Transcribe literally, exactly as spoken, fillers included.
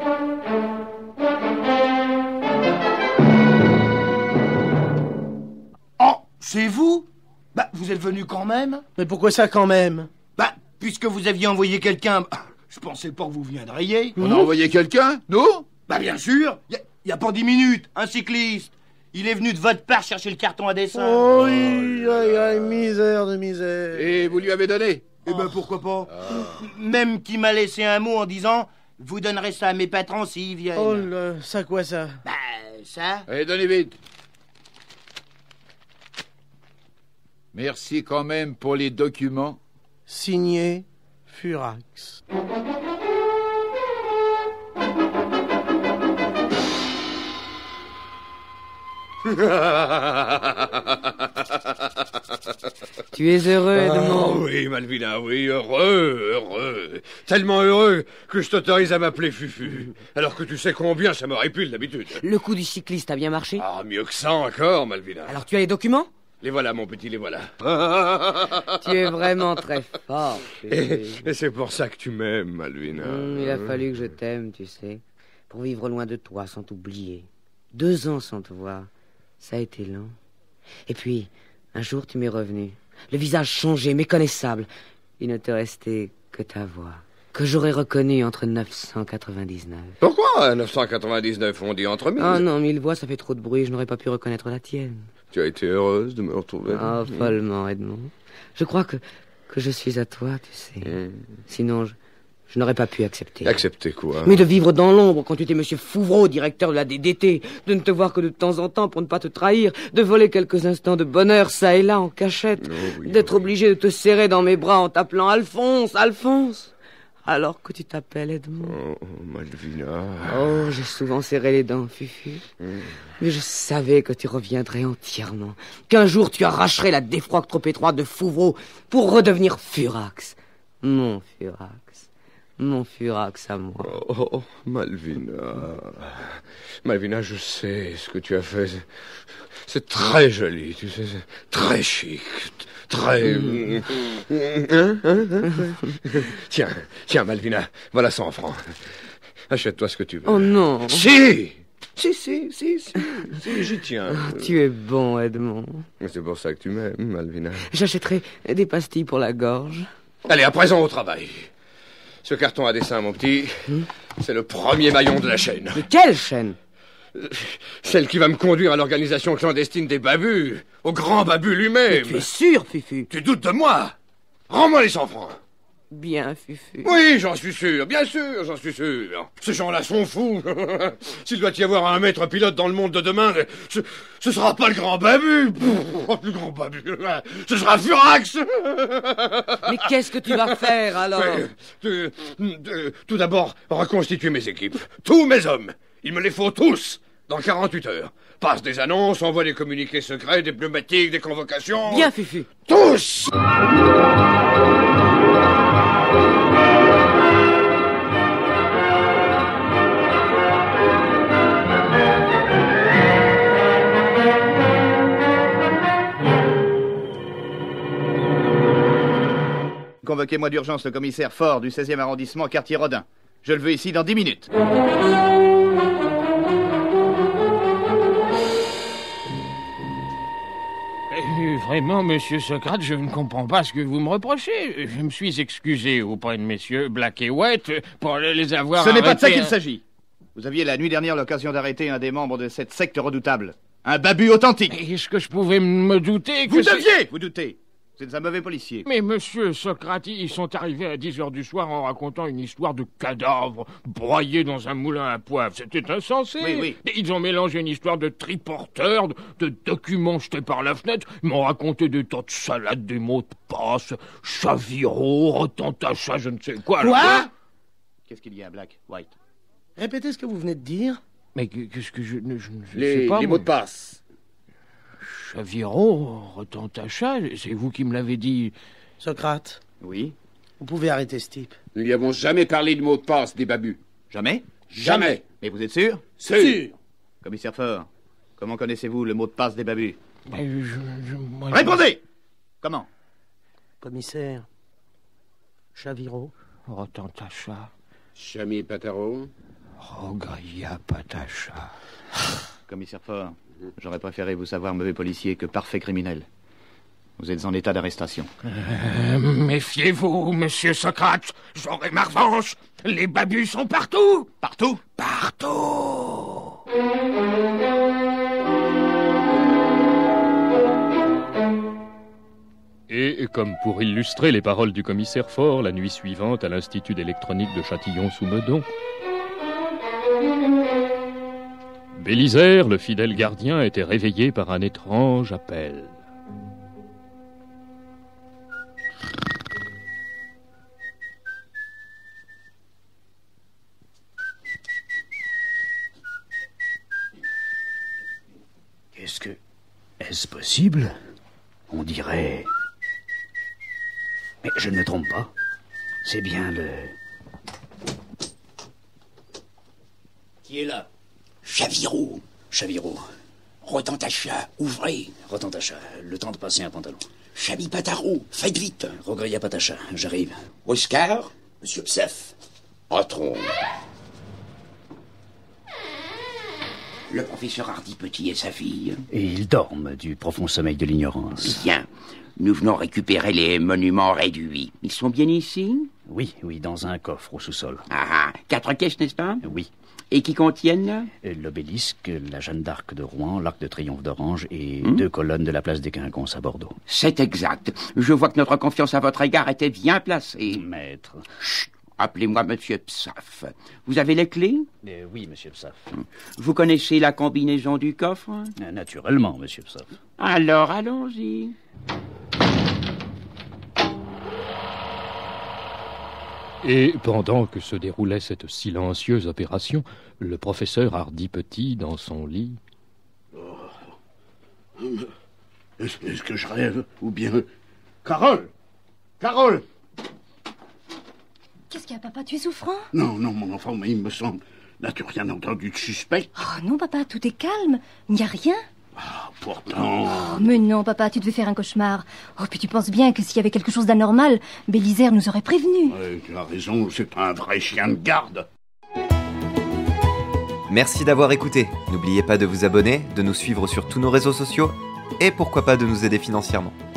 Oh, c'est vous? Bah, vous êtes venu quand même? Mais pourquoi ça quand même? Bah, puisque vous aviez envoyé quelqu'un, je pensais pas que vous viendriez. On a envoyé quelqu'un? Nous? Bah, bien sûr. Y a, y a pas dix minutes, un cycliste. Il est venu de votre part chercher le carton à dessin. Oh, oui, aïe, aïe, misère de misère. Et vous lui avez donné? Eh ben, pourquoi pas. Même qu'il m'a laissé un mot en disant, vous donnerez ça à mes patrons s'ils viennent. Oh là, ça quoi ça? Bah, ça. Allez, donnez vite. Merci quand même pour les documents. Signé Furax. Tu es heureux, Edmond? Oh oui, Malvina, oui, heureux, heureux. Tellement heureux que je t'autorise à m'appeler Fufu. Alors que tu sais combien ça me répule d'habitude. Le coup du cycliste a bien marché? Ah, mieux que ça encore, Malvina. Alors tu as les documents? Les voilà, mon petit, les voilà. Tu es vraiment très fort. Et, et c'est pour ça que tu m'aimes, Malvina. Mmh, il a fallu que je t'aime, tu sais, pour vivre loin de toi, sans t'oublier. Deux ans sans te voir, ça a été long. Et puis, un jour, tu m'es revenu. Le visage changé, méconnaissable. Il ne te restait que ta voix, que j'aurais reconnue entre neuf cent quatre-vingt-dix-neuf. Pourquoi neuf cent quatre-vingt-dix-neuf, on dit entre mille? Oh non, mille voix, ça fait trop de bruit, je n'aurais pas pu reconnaître la tienne. Tu as été heureuse de me retrouver? Oh, follement, Edmond. Je crois que, que je suis à toi, tu sais. Mmh. Sinon, je, je n'aurais pas pu accepter. Accepter quoi? Mais de vivre dans l'ombre quand tu étais monsieur Fouvreau, directeur de la D D T, de ne te voir que de temps en temps pour ne pas te trahir, de voler quelques instants de bonheur ça et là en cachette, oh, oui, d'être oui. obligé de te serrer dans mes bras en t'appelant Alphonse, Alphonse, alors que tu t'appelles Edmond. Oh, Malvina. Oh, j'ai souvent serré les dents, Fufu. Mm. Mais je savais que tu reviendrais entièrement, qu'un jour tu arracherais la défroque trop étroite de Fouvreau pour redevenir Furax. Mon Furax. Mon Furax à moi. Oh, oh, Malvina. Malvina, je sais ce que tu as fait. C'est très joli, tu sais, c'est très chic, très... Mmh. Hein, hein, hein tiens, tiens, Malvina, voilà cent francs. Achète-toi ce que tu veux. Oh non. Si Si, si, si, si, si j'y tiens. Oh, tu es bon, Edmond. C'est pour ça que tu m'aimes, Malvina. J'achèterai des pastilles pour la gorge. Allez, à présent au travail. Ce carton à dessin, mon petit, hmm? c'est le premier maillon de la chaîne. De quelle chaîne? Celle qui va me conduire à l'organisation clandestine des babus, au grand babu lui-même. Mais tu es sûr, Fufu? Tu doutes de moi? Rends-moi les cent francs. Bien, Fufu. Oui, j'en suis sûr, bien sûr, j'en suis sûr. Ces gens-là sont fous. S'il doit y avoir un maître pilote dans le monde de demain, ce, ce sera pas le grand babu. Le grand babu, ce sera Furax. Mais qu'est-ce que tu vas faire, alors? euh, euh, Tout d'abord, reconstituer mes équipes. Tous mes hommes. Il me les faut tous, dans quarante-huit heures. Passe des annonces, envoie des communiqués secrets, des pneumatiques, des convocations... Bien, Fufu. Tous! Convoquez-moi d'urgence le commissaire Fort du seizième arrondissement, quartier Rodin. Je le veux ici dans dix minutes. Vraiment, monsieur Socrate, je ne comprends pas ce que vous me reprochez. Je me suis excusé auprès de messieurs Black et White pour les avoir Ce n'est pas de ça arrêtés. qu'il s'agit. Vous aviez la nuit dernière l'occasion d'arrêter un des membres de cette secte redoutable. Un babu authentique. Est-ce que je pouvais me douter que Vous c'est- deviez vous douter. Vous êtes un mauvais policier. Mais monsieur Socrate, ils sont arrivés à dix heures du soir en racontant une histoire de cadavre broyé dans un moulin à poivre. C'était insensé. Oui, oui. Et ils ont mélangé une histoire de triporteur, de, de documents jetés par la fenêtre. Ils m'ont raconté des tas de salades, des mots de passe, Chaviro, retentacha, je ne sais quoi. Quoi? Alors, Qu'est-ce qu'il y a, Black, White? Répétez ce que vous venez de dire. Mais qu'est-ce que je ne je, je Les, sais pas. les moi. mots de passe. Chaviro, retentacha, c'est vous qui me l'avez dit. Socrate, Oui. vous pouvez arrêter ce type. Nous lui avons jamais parlé de mots de passe des babus. Jamais? Jamais. Mais vous êtes sûr? Sûr. Commissaire Fort, comment connaissez-vous le mot de passe des babus? Mais je, je, moi, je- Répondez! Comment? Commissaire Chaviro. Retentacha. Chami Pataro. Rogaya Patacha. Commissaire Faure, j'aurais préféré vous savoir mauvais policier que parfait criminel. Vous êtes en état d'arrestation. Euh, méfiez-vous, monsieur Socrate. J'aurai ma revanche. Les babus sont partout. Partout? Partout. Et comme pour illustrer les paroles du commissaire Faure la nuit suivante à l'Institut d'électronique de Châtillon-sous-Meudon, Bélisaire, le fidèle gardien, était réveillé par un étrange appel. Qu'est-ce que... Est-ce possible? On dirait... Mais je ne me trompe pas. C'est bien le... Qui est là? Chavirot. Chavirot. Rotantacha, ouvrez. Rotantacha, le temps de passer un pantalon. Chabi Pataro, faites vite. Rogria Patacha, j'arrive. Oscar, Monsieur Psef. Patron. Le professeur Hardy Petit et sa fille. Et ils dorment du profond sommeil de l'ignorance. Bien. Nous venons récupérer les monuments réduits. Ils sont bien ici? Oui, oui, dans un coffre au sous-sol. Ah ah. Quatre caisses, n'est-ce pas? Oui. Et qui contiennent? L'obélisque, la Jeanne d'Arc de Rouen, l'Arc de Triomphe d'Orange et Hmm. deux colonnes de la place des Quinconces à Bordeaux. C'est exact. Je vois que notre confiance à votre égard était bien placée. Maître. Chut. Appelez-moi Monsieur Psaf. Vous avez les clés? Euh, oui, Monsieur Psaf. Vous connaissez la combinaison du coffre? Euh, naturellement, Monsieur Psaf. Alors, allons-y. Et pendant que se déroulait cette silencieuse opération, le professeur Hardy Petit, dans son lit... Est-ce est-ce que je rêve? Ou bien... Carole! Carole! Qu'est-ce qu'il y a, papa? Tu es souffrant? Non, non, mon enfant, mais il me semble... N'as-tu rien entendu de suspect? Oh non, papa, tout est calme. Il n'y a rien. Ah, pourtant... Oh, mais non, papa, tu devais faire un cauchemar. Oh, puis tu penses bien que s'il y avait quelque chose d'anormal, Bélisaire nous aurait prévenus. Ouais, tu as raison, c'est un vrai chien de garde. Merci d'avoir écouté. N'oubliez pas de vous abonner, de nous suivre sur tous nos réseaux sociaux et pourquoi pas de nous aider financièrement.